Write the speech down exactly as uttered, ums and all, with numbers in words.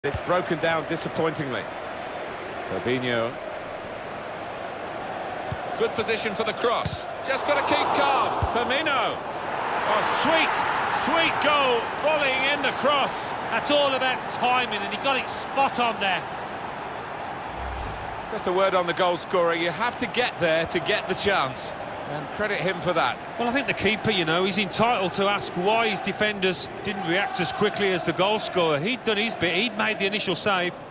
It's broken down disappointingly. Fabinho. Good position for the cross. Just got to keep calm. Firmino. Oh, sweet, sweet goal. Volleying in the cross. That's all about timing, and he got it spot on there. Just a word on the goal scorer. You have to get there to get the chance. And credit him for that. Well, I think the keeper, you know, he's entitled to ask why his defenders didn't react as quickly as the goal scorer. He'd done his bit, he'd made the initial save.